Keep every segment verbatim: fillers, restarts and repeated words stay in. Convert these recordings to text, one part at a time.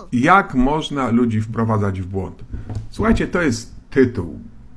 Jak można ludzi wprowadzać w błąd? Słuchajcie, to jest tytuł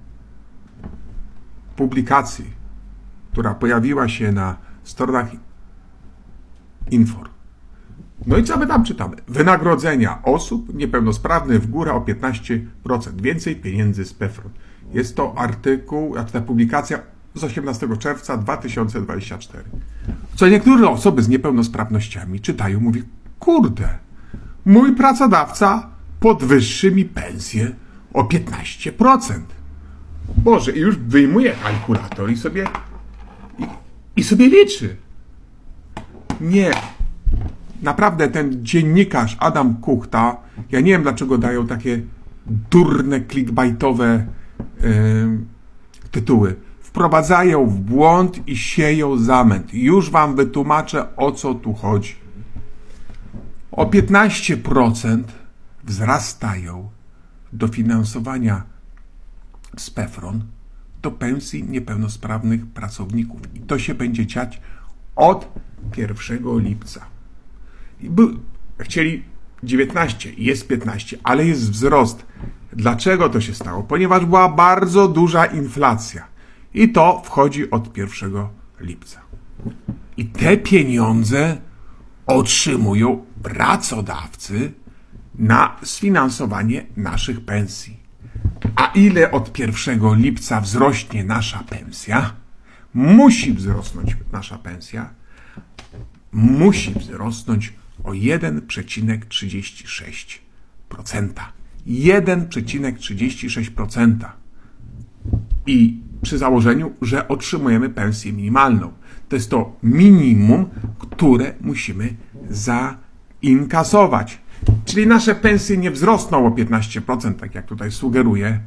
publikacji, która pojawiła się na stronach Infor. No i co my tam czytamy? Wynagrodzenia osób niepełnosprawnych w górę o piętnaście procent. Więcej pieniędzy z PFRON. Jest to artykuł, znaczy ta publikacja z osiemnastego czerwca dwa tysiące dwudziestego czwartego. Co niektóre osoby z niepełnosprawnościami czytają, mówi, kurde, mój pracodawca podwyższy mi pensję o piętnaście procent. Boże, i już wyjmuje kalkulator i sobie i, i sobie liczy. Nie. Naprawdę ten dziennikarz Adam Kuchta, ja nie wiem dlaczego dają takie durne, clickbaitowe yy, tytuły. Wprowadzają w błąd i sieją zamęt. Już wam wytłumaczę, o co tu chodzi. O piętnaście procent wzrastają dofinansowania z PFRON do pensji niepełnosprawnych pracowników. I to się będzie dziać od pierwszego lipca. I był, chcieli dziewiętnaście, jest piętnaście, ale jest wzrost. Dlaczego to się stało? Ponieważ była bardzo duża inflacja. I to wchodzi od pierwszego lipca. I te pieniądze otrzymują pracodawcy na sfinansowanie naszych pensji. A ile od pierwszego lipca wzrośnie nasza pensja? Musi wzrosnąć nasza pensja. Musi wzrosnąć o jeden przecinek trzydzieści sześć procent. jeden przecinek trzydzieści sześć procent. I przy założeniu, że otrzymujemy pensję minimalną. To jest to minimum, które musimy zainkasować. Czyli nasze pensje nie wzrosną o piętnaście procent, tak jak tutaj sugeruje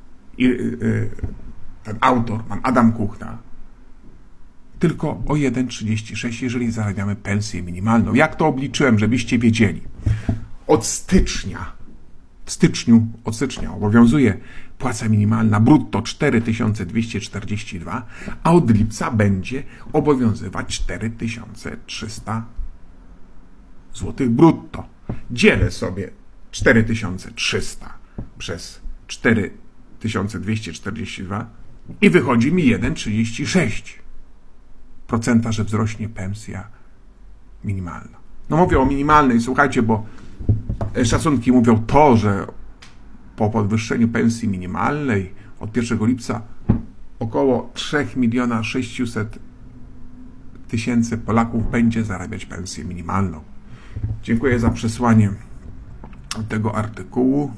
ten autor, pan Adam Kuchta, tylko o jeden przecinek trzydzieści sześć, jeżeli zarabiamy pensję minimalną. Jak to obliczyłem, żebyście wiedzieli? Od stycznia, w styczniu, od stycznia obowiązuje płaca minimalna brutto cztery tysiące dwieście czterdzieści dwa, a od lipca będzie obowiązywać cztery tysiące trzysta złotych brutto. Dzielę sobie cztery tysiące trzysta przez cztery tysiące dwieście czterdzieści dwa i wychodzi mi jeden przecinek trzydzieści sześć procent, że wzrośnie pensja minimalna. No mówię o minimalnej, słuchajcie, bo szacunki mówią to, że po podwyższeniu pensji minimalnej od pierwszego lipca około trzy miliony sześćset tysięcy Polaków będzie zarabiać pensję minimalną. Dziękuję za przesłanie tego artykułu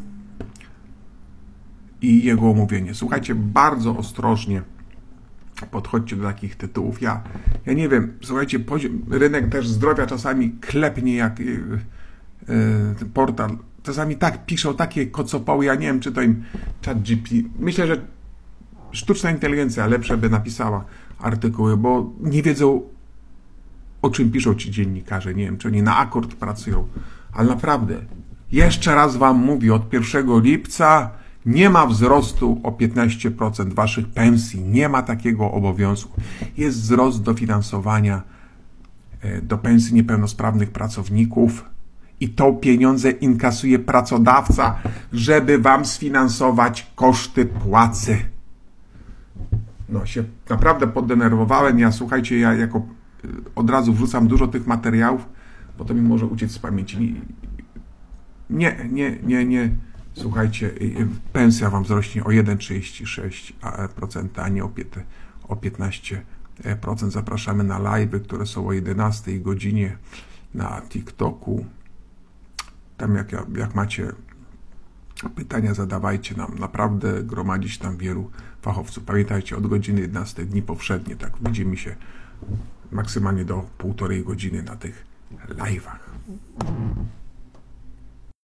i jego omówienie. Słuchajcie, bardzo ostrożnie podchodźcie do takich tytułów. Ja, ja nie wiem, słuchajcie, poziom, rynek też zdrowia czasami klepnie jak yy, yy, ten portal. Czasami tak piszą takie kocopoły, ja nie wiem, czy to im ChatGPT. Myślę, że sztuczna inteligencja lepsze by napisała artykuły, bo nie wiedzą, o czym piszą ci dziennikarze. Nie wiem, czy oni na akord pracują, ale naprawdę, jeszcze raz wam mówię, od pierwszego lipca nie ma wzrostu o piętnaście procent waszych pensji. Nie ma takiego obowiązku. Jest wzrost dofinansowania do pensji niepełnosprawnych pracowników i to pieniądze inkasuje pracodawca, żeby wam sfinansować koszty płacy. No się naprawdę poddenerwowałem. Ja, słuchajcie, ja jako od razu wrzucam dużo tych materiałów, bo to mi może uciec z pamięci. Nie, nie, nie, nie. Słuchajcie, pensja wam wzrośnie o jeden przecinek trzydzieści sześć procent, a nie o piętnaście procent. Zapraszamy na live'y, które są o jedenastej godzinie na TikToku. Tam jak, jak macie pytania, zadawajcie nam. Naprawdę gromadzić tam wielu fachowców. Pamiętajcie, od godziny jedenastej dni powszednie, tak widzimy się maksymalnie do półtorej godziny na tych live'ach.